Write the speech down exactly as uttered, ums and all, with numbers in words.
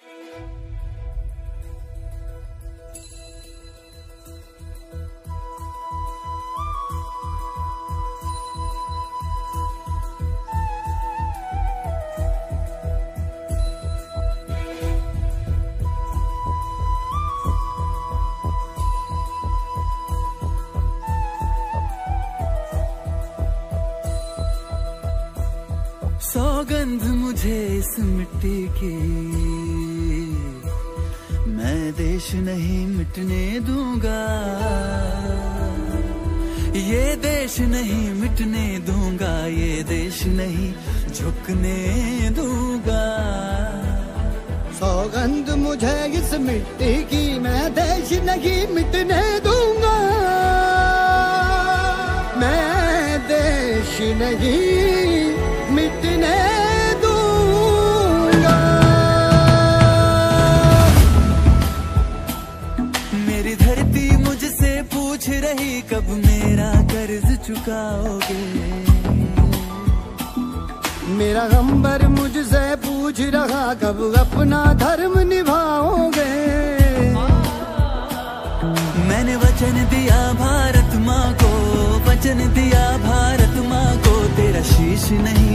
सौगंध मुझे इस मिट्टी की, मैं देश नहीं मिटने दूंगा, ये देश नहीं मिटने दूंगा, ये देश नहीं झुकने दूंगा। सौगंध मुझे इस मिट्टी की, मैं देश नहीं मिटने दूंगा, मैं देश नहीं मिटने दूंगा। मेरी धरती मुझसे पूछ रही कब मेरा कर्ज चुकाओगे, मेरा अंबर मुझसे पूछ रहा कब अपना धर्म निभाओगे। मैंने वचन दिया भारत माँ को, वचन दिया भारत माँ को, तेरा शीश नहीं